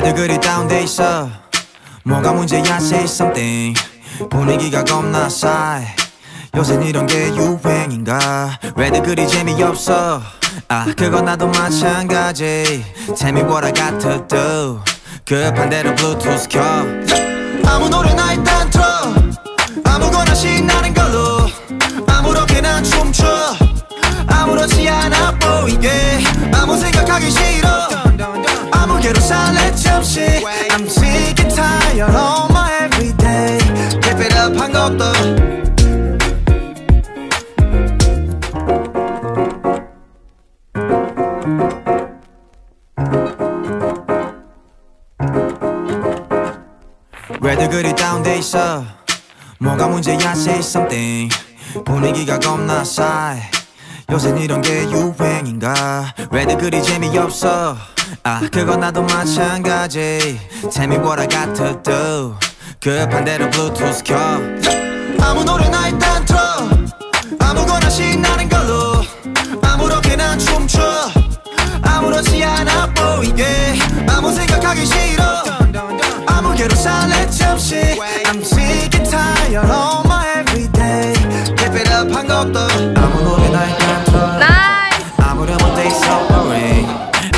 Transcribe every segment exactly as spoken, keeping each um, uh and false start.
왜들 그리 다운돼 있어? 뭐가 문제야 say something. 분위기가 겁나 싸해. 요샌 이런 게 유행인가? 왜들 그리 재미없어? 아 그건 나도 마찬가지. Tell me what I got to do. 급한 대로 블루투스 켜. 아무 노래나 일단 틀어. 아무거나 신나는 걸로 아무렇게나 춤춰. 아무렇지 않아 보이게 아무 생각하기 싫어. 아무개로 살래 잠시. I'm sick and tired of my everyday. Keep it up 한 것도 왜들 그리 다운돼 있어? 뭐가 문제야 say something. 분위기가 겁나 싸해. 요샌 이런 게 유행인가? 왜들 그리 재미없어? 아 그건 나도 마찬가지. Tell me what I got to do. 급한 대로 블루투스 켜. 아무 노래나 일단 틀어. 아무거나 신나는 걸로 아무렇게나 춤춰. 아무렇지 않아 보이게 아무 생각하기 싫어. 아무개로 살래 잠시. I'm sick and tired of my everyday. Keep it up 한 것도 아무 노래나 일단 틀어. 아무렴 they so boring.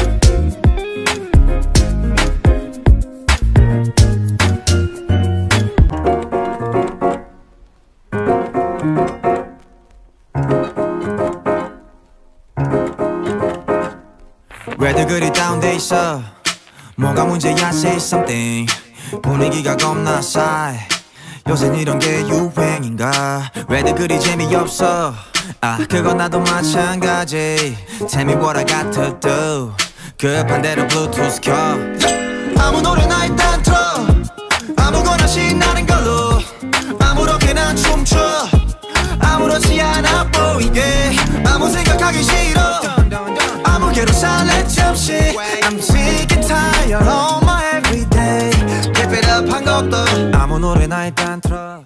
왜들 그리 다운돼 있어? 뭐가 문제야 say something. 분위기가 겁나 싸해. 요샌 이런 게 유행인가? 왜들 그리 재미없어? 아 그건 나도 마찬가지. Tell me what I got to do. 급한 대로 블루투스 켜. 아무 노래나 일단 틀어. 아무거나 신나는 걸로 아무렇게나 춤춰. 아무렇지 않아 보이게 아무 생각하기 싫어. 아무개로 살래 잠시. I'm sick and tired of my everyday. Keep it up 한 것도 아무 노래나 일단 틀어.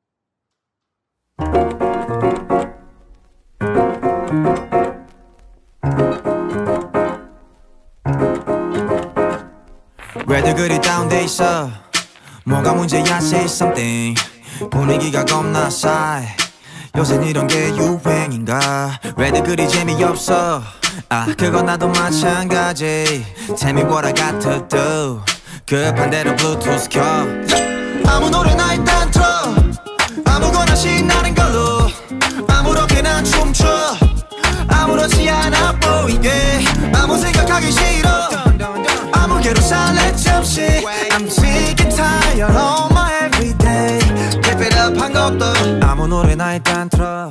왜들 그리 다운돼 있어? 뭐가 문제야 say something. 분위기가 겁나 싸해. 요샌 이런 게 유행인가? 왜들 그리 재미없어? 아 그건 나도 마찬가지. Tell me what I got to do. 급한 대로 블루투스 켜. 아무 노래나 일단 틀어. 아무거나 신나는 걸로 아무렇게나 춤춰. 아무렇지 않아 보이게 아무 생각하기 싫어. 아무개로 살래 잠시. I'm sick and tired of my everyday. Keep it up 한 것도 아무 노래나 일단 틀어.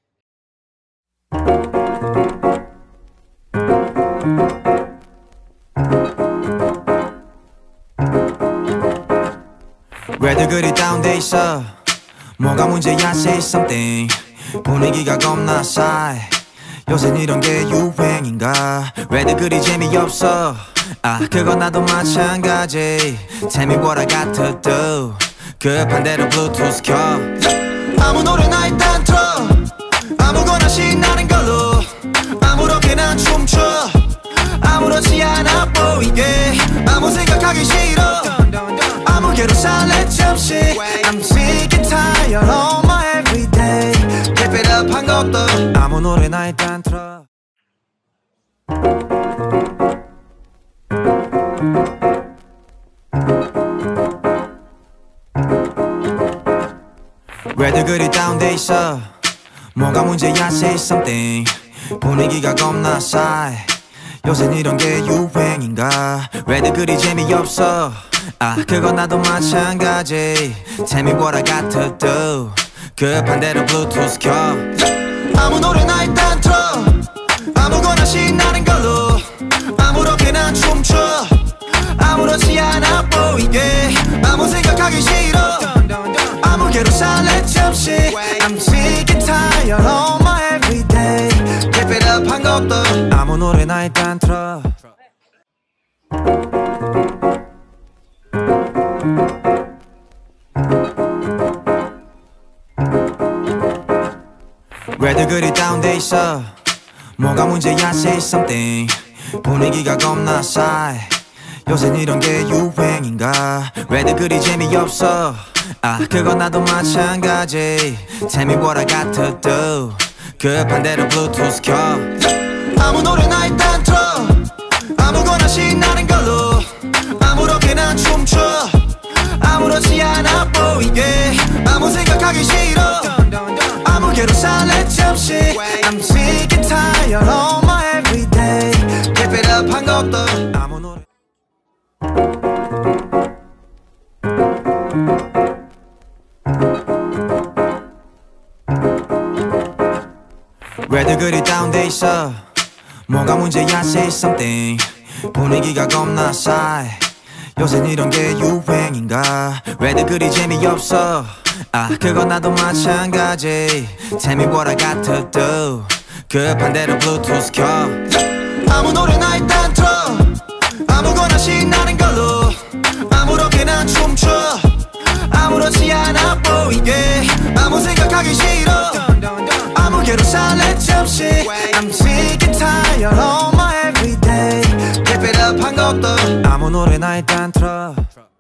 왜들 그리 다운돼 있어? 뭐가 문제야 say something. 분위기가 겁나 싸해. 요샌 이런 게 유행인가? 왜들 그리 재미없어? 아 그건 나도 마찬가지. Tell me what I got to do. 급한 대로 블루투스 켜. 아무 노래나 일단 틀어. 아무거나 신나는 걸로 아무렇게나 춤춰. 아무렇지 않아 보이게 아무 생각하기 싫어. 아무개로 살래 잠시. I'm sick and tired of my everyday. Keep it up 한 것도 아무 노래나 일단 틀어. 왜들 그리 다운돼 있어? 뭐가 문제야 say something. 분위기가 겁나 싸해. 요샌 이런 게 유행인가? 왜들 그리 재미없어? 아 그건 나도 마찬가지. Tell me what I got to do. 급한 대로 블루투스 켜. 아무 노래나 일단 틀어. 아무거나 신나는 걸로 아무렇게나 춤춰. 아무렇지 않아 보이게 아무 생각하기 싫어. 아무개로 살래 잠시. I'm sick and tired of my everyday. Keep it up 한 것도 아무 노래나 일단 틀어. 왜들 그리 다운돼 있어? 뭐가 문제야 say something. 분위기가 겁나 싸해. 요새 이런 게 유행인가 왜들 그리 재미없어 아 그건 나도 마찬가지 Tell me what I got to do 급한 대로 블루투스 켜 아무 노래나 일단 틀어 아무거나 신나는 걸로 아무렇게나 춤춰 아무렇지 않아 보이게 아무 생각하기 싫어 아무개로 살래 잠시 I'm sick and tired of my everyday Keep it up 한 것도 아무 노래 왜들 그리 다운돼 있어 뭐가 문제야 say something 분위기가 겁나 싸해 요새 이런 게 유행인가 왜들 그리 재미없어 아 그건 나도 마찬가지 Tell me what I got to do 급한 대로 블루투스 켜 아무 노래나 일단 틀어 아무거나 신나는 걸로 아무렇게나 춤춰 아무렇지 않아 보이게 아무 생각하기 싫어 아무개로 살래 잠시 I'm sick and tired of my everyday Keep it up 한 것도 아무 노래나 일단 틀어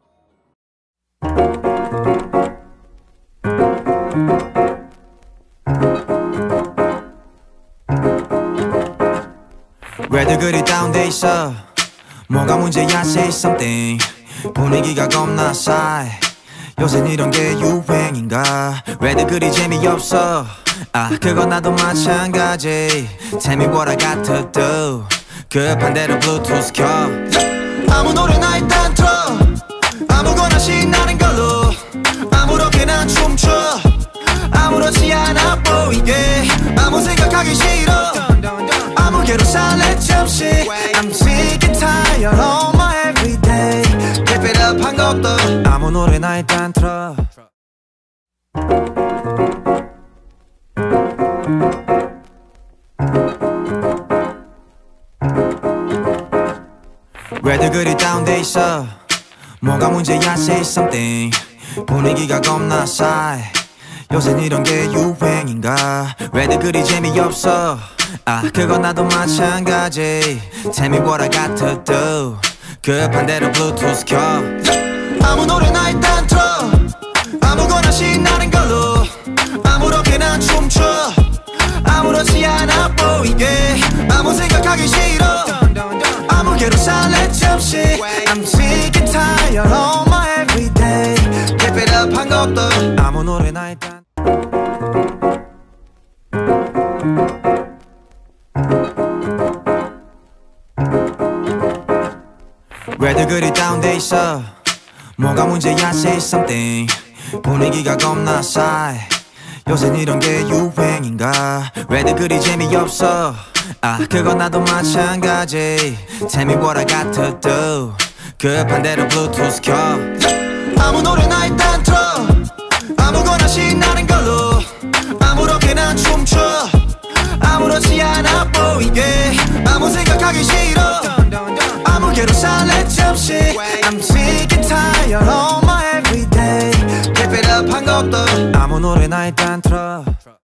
왜들 그리 다운돼 있어 뭐가 문제야 say something 분위기가 겁나 싸해 요새 이런 게 유행인가 왜들 그리 재미없어 아 그건 나도 마찬가지 Tell me what I got to do 급한 대로 블루투스 켜 아무 노래나 일단 틀어 아무거나 신나는 걸로 아무렇게나 춤춰 아무렇지 않아 보이게 아무 생각하기 싫어 아무개로 살래 잠시 I'm sick and tired of my everyday Keep it up 한 것도 아무 노래나 일단 틀어 왜들 그리 다운돼 있어 뭐가 문제야 say something 분위기가 겁나 싸해 요새 이런 게 유행인가 왜들 그리 재미없어 아 그건 나도 마찬가지 Tell me what I got to do 급한 대로 블루투스 켜 아무 노래나 일단 틀어 아무거나 신나는 걸로 아무렇게나 춤춰 아무렇지 않아 보이게 아무 생각하기 싫어 아무개로 살래 잠시 I'm sick and tired of my everyday Keep it up 한 것도 아무 노래나 일단 왜들 그리 다운돼 있어 뭐가 문제야 say something 분위기가 겁나 싸해 요새 이런 게 유행인가 왜들 그리 재미없어 아 그건 나도 마찬가지 Tell me what I got to do 급한 대로 블루투스 켜 아무 노래나 일단 틀어 아무거나 신나는 걸로 아무렇게나 춤춰 아무렇지 않아 보이게 아무 생각하기 싫어 아무개로 살래 잠시 I'm sick and tired of my everyday Keep it up 한 것도 아무 노래나 일단 틀어